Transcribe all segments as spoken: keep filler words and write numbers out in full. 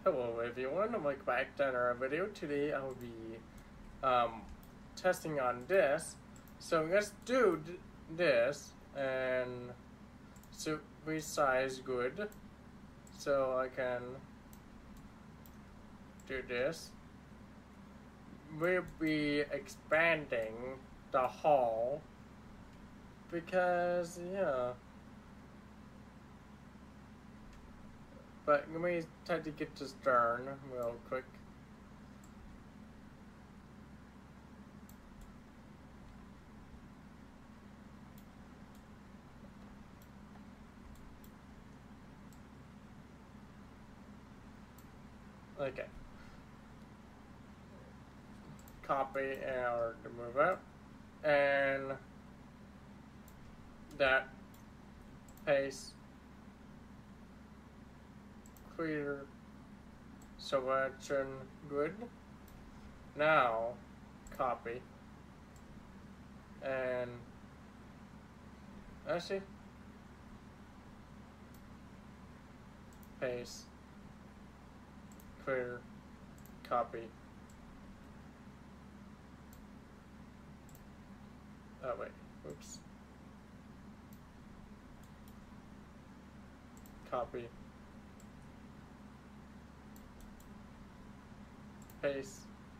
Hello everyone, welcome back to another video. Today I will be um, testing on this. So let's do this and so resize good. So I can do this. We'll be expanding the hall because yeah. But let me try to get this done real quick. Okay. Copy or to move up. And that paste. Clear selection good. Now copy and I see paste clear copy. Oh wait, oops. Copy. Paste,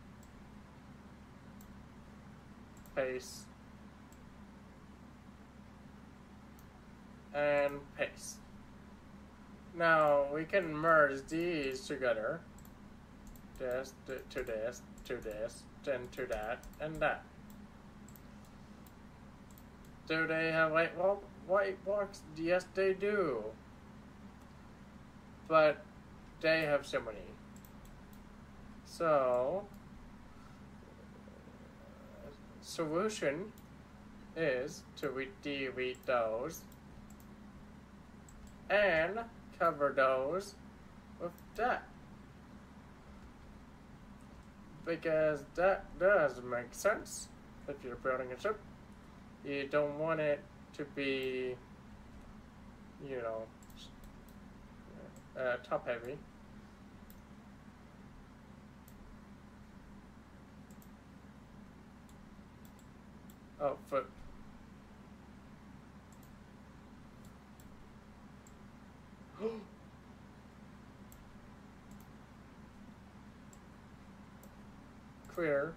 paste, and paste. Now we can merge these together. This to this, to this, then to that, and that. Do they have white well, white box? Yes, they do. But they have so many. So, solution is to delete those and cover those with that. Because that does make sense if you're building a ship. You don't want it to be, you know, uh, top heavy. Oh, foot. Clear.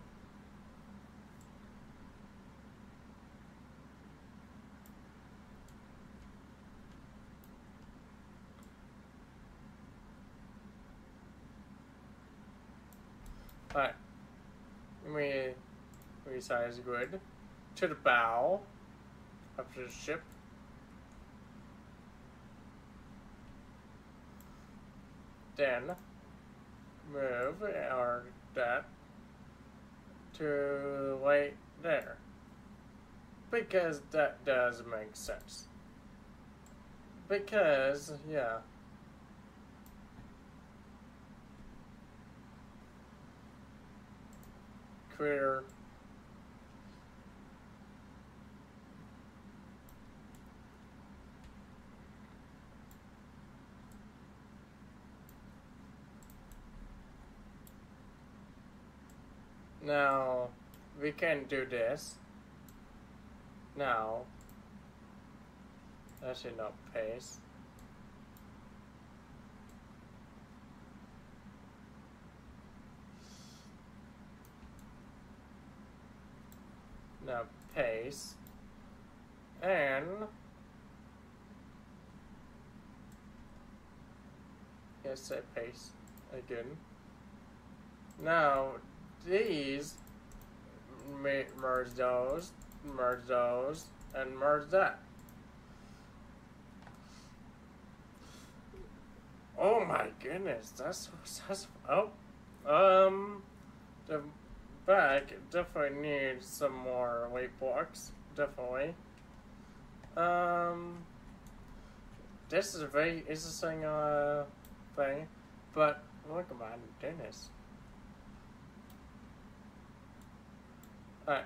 Alright. We resize good. To the bow of the ship. Then move our that to right there. Because that does make sense. Because, yeah. Clear. Now, we can do this. Now, actually not paste. Now paste. And yes, say paste again. Now, these merge those, merge those, and merge that. Oh my goodness, that's that's oh, um, the back definitely needs some more weight blocks, definitely. Um, this is a very interesting uh thing, but look at my goodness. Alright.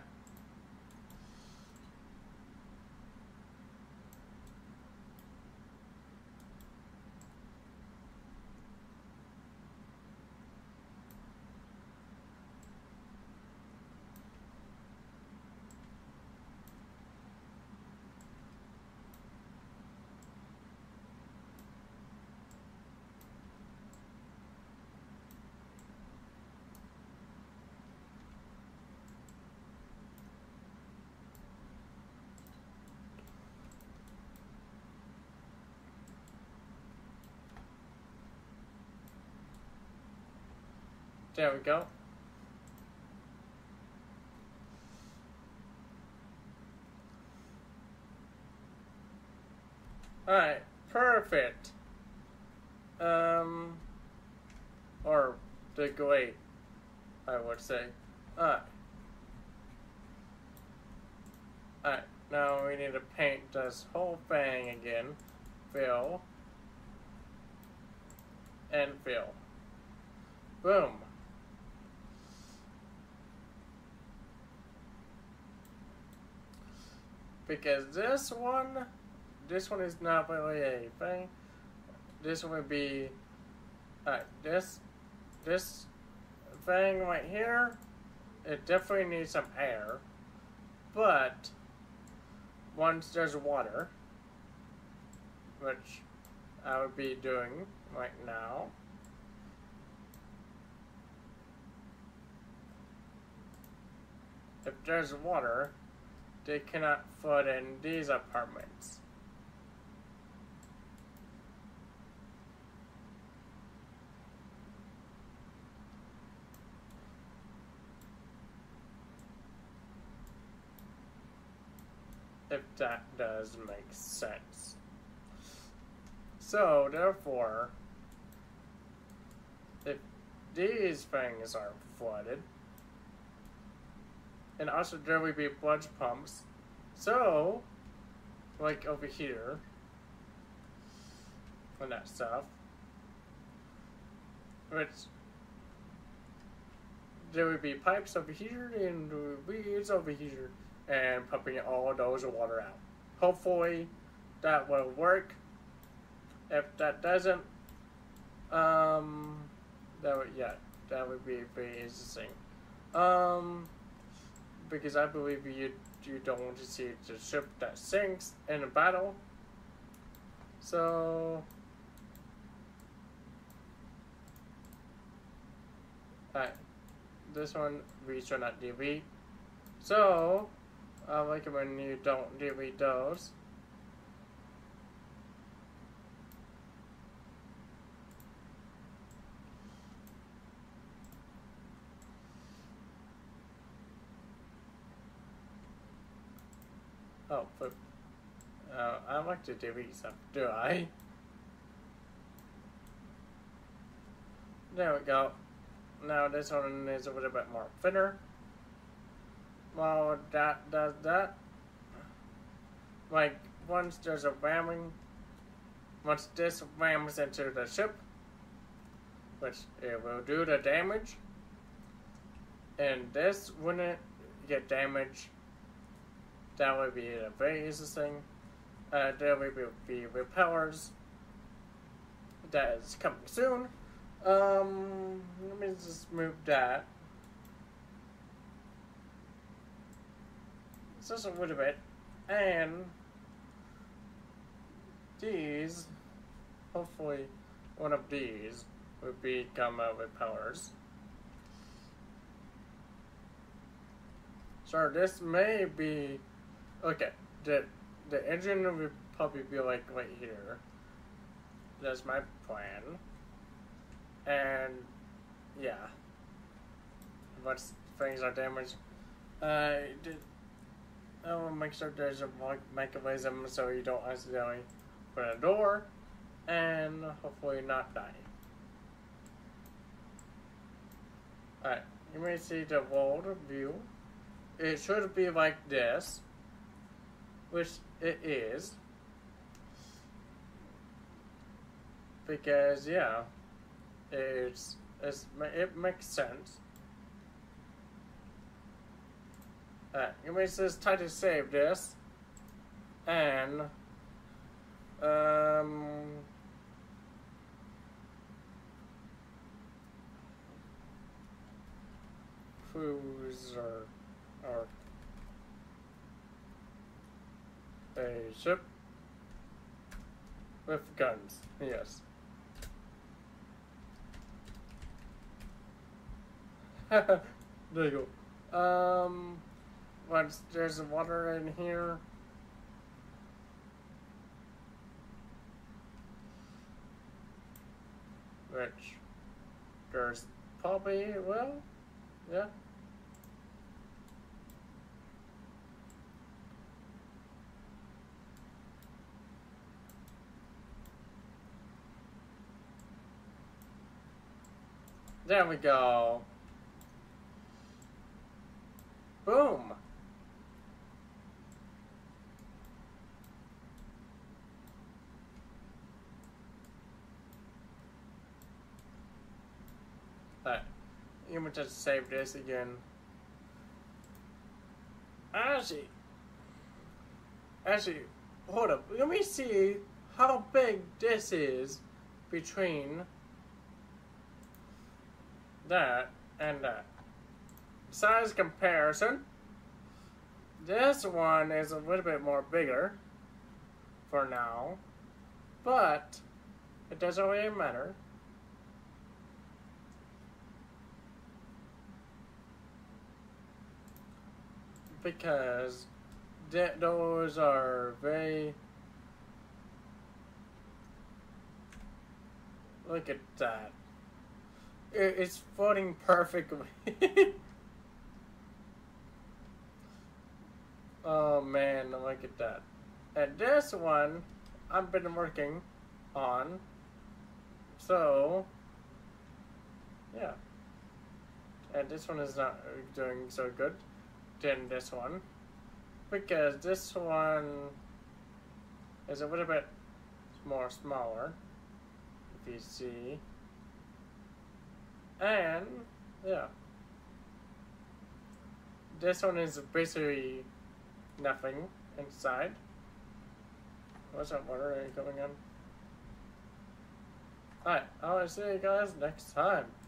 There we go. Alright, perfect. Um, or the great, I would say. Alright. Alright, now we need to paint this whole thing again. Fill. And fill. Boom. Because this one, this one is not really a thing. This one would be, uh, this, this thing right here, it definitely needs some air. But, once there's water, which I would be doing right now, if there's water, they cannot flood in these apartments. If that does make sense. So, therefore, if these things are flooded, and also there will be sludge pumps. So, like over here, and that stuff, which there will be pipes over here and weeds over here, and pumping all those water out. Hopefully, that will work. If that doesn't, um, that would yeah, that would be very interesting. Um. Because I believe you you don't want to see the ship that sinks in a battle. So, alright, this one we should not delete. So, I recommend you don't delete those. Oh, but uh, I like to delete stuff, do I? There we go. Now this one is a little bit more thinner. Well, that does that. Like, once there's a ramming, once this rams into the ship, which it will do the damage, and this wouldn't get damaged. That would be a very interesting. Uh, there will be repellers that is coming soon. Um, let me just move that. Just a little bit. And these, hopefully one of these will become uh, repellers. So this may be, okay, the, the engine will probably be like right here. That's my plan. And, yeah. Once things are damaged, I did, I will make sure there's a mechanism so you don't accidentally open a door, and hopefully not die. Alright, you may see the world view. It should be like this, which it is, because yeah, it's, it's it makes sense. Uh, you may just try to save this, and um, cruiser or a ship with guns. Yes. There you go. Um, once there's water in here, which there's probably will. Yeah. There we go. Boom. Alright. You might just save this again. Actually, actually, hold up. Let me see how big this is between that and that. Size comparison. This one is a little bit more bigger for now, but it doesn't really matter. Because th those are very... Look at that. It it's floating perfectly. Oh man, look at that. And this one, I've been working on. So, yeah. And this one is not doing so good than this one, because this one is a little bit more smaller, if you see. And yeah, this one is basically nothing inside. What's that water coming in? Alright, I'll see you guys next time.